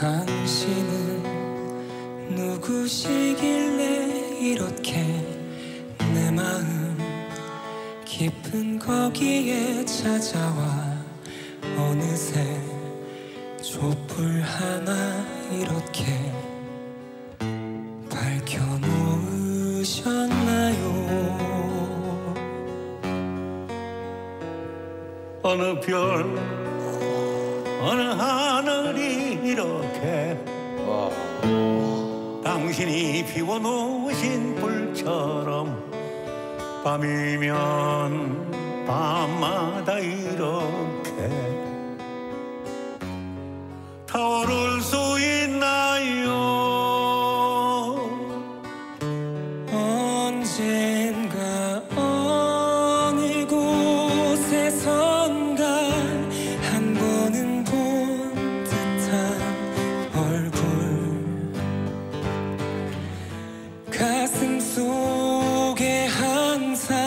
당신은 누구시길래 이렇게 내 마음 깊은 거기에 찾아와 어느새 촛불 하나 이렇게 밝혀놓으셨나요? 어느 별 어느 하늘이 이렇게 당신이 피워놓으신 불처럼 밤이면 밤마다 이렇게 타오를 수 있나요? 언젠가 어느 곳에선가 한 번은 본 듯한 얼굴 가슴 속에 항상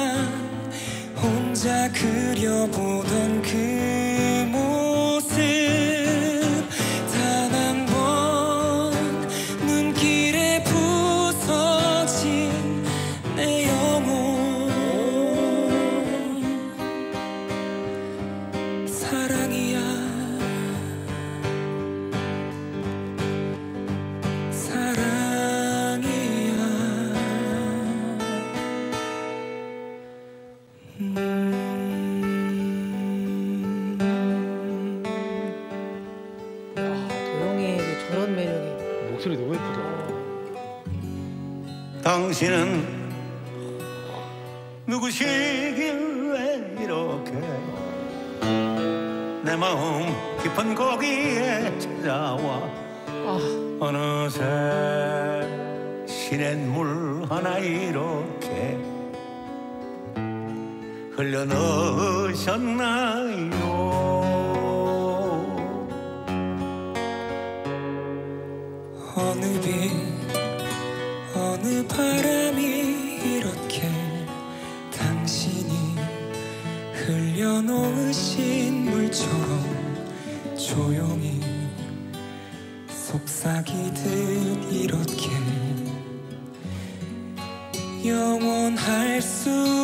혼자 그려보던 그 모습 단 한 번 눈길에 부서진 내 영혼 사랑이야 사랑이야 도영이의 저런 매력이. 목소리 너무 예쁘다. 당신은 누구시길래 이렇게 내 마음 깊은 거기에 찾아와 어느새 시냇물 하나 이렇게 흘려넣으셨나요? 어느 빛 어느 바람이 이렇게 당신이 흘려놓으신 물처럼 조용히 속삭이듯 이렇게 영원할 수